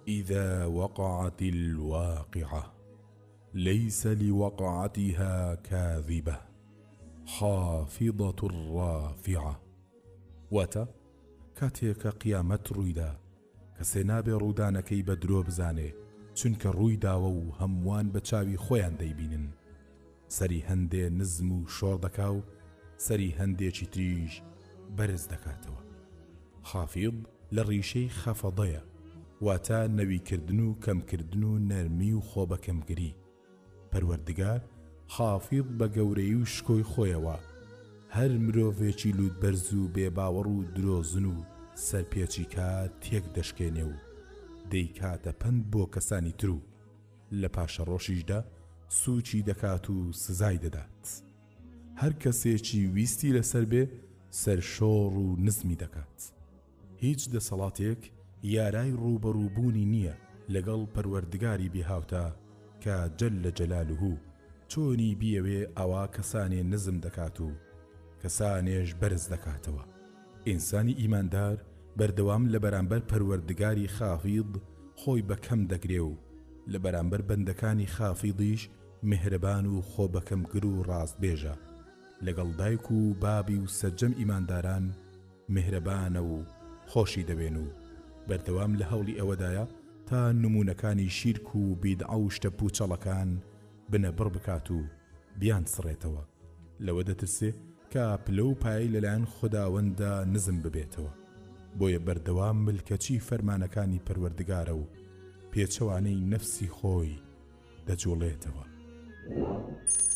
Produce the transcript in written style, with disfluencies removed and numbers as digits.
إذا وقعت الواقعة ليس لوقعتها كاذبة خافضة رافعة. واتە کاتێکە قیامەت ڕوویدا کەسێ نابێ ڕوودانەکەی بە درۆ بزانێ، چونکە ڕوویداوە و هەمووان بە چاوی خۆیان دەیبینن. سەری هەندێ نزم و شۆڕ دەکا و سەری هەندێکی تریش بەرز دەکاتەوە. خافیض لە ڕیشەی خەفەضەیە، واتە نەویکردن و کەمکردن و نەرمی و خۆ بە کەمگری. پەروەردگار خافیض بە گەورەی و شکۆی خۆیەوە هەر مرۆڤێکی لوت بەرز و بێباوەڕ و درۆزن و سەرپێچی کات تێک دەشکێنێ و دەیکاتە پند بۆ کەسانی تر و لە پاشە ڕۆژیشدا سوچی دەکات و سزای دەدات. هەر کەسێکی ویستی لەسەر بێ سەرشۆڕ و نزمی دەکات. هیچ دەسەڵاتێک یارای ڕوبەڕووبوونی نییە لەگەڵ پەروەردگاری بێهاوتە کە جەلە جەلالوهو چۆنی بیەوێ ئەوا کەسانێ نزم دەکات و کەسانێش بەرز دەکاتەوە. ئینسانی ئیماندار بەردەوام لە بەرامبەر پەروەردگاری خافیض خۆی بەکەم دەگرێ و لە بەرامبەر بەندەکانی خافیضیش مهرەبان و خۆ بەکەمگر و ڕاستبێژە. لەگەڵ دایک و بابی و سەرجەم ئیمانداران مهرەبانە و خۆشی دەوێن و بەردەوام لە هەوڵی ئەوەدایە تا نمونەکانی شیرک و بیدعە و شتە پوچەڵەکان بنەبڕ بکات و بیان سڕێتەوە. لەوە دەترسێ کە پلە و پای لەلایەن خوداوەندە نزم ببێتەوە. بۆیە بەردەوام ملکەچی فەرمانەکانی پەروەردگارە و پێچەوانەی نەفسی خۆی دەجوڵێتەوە.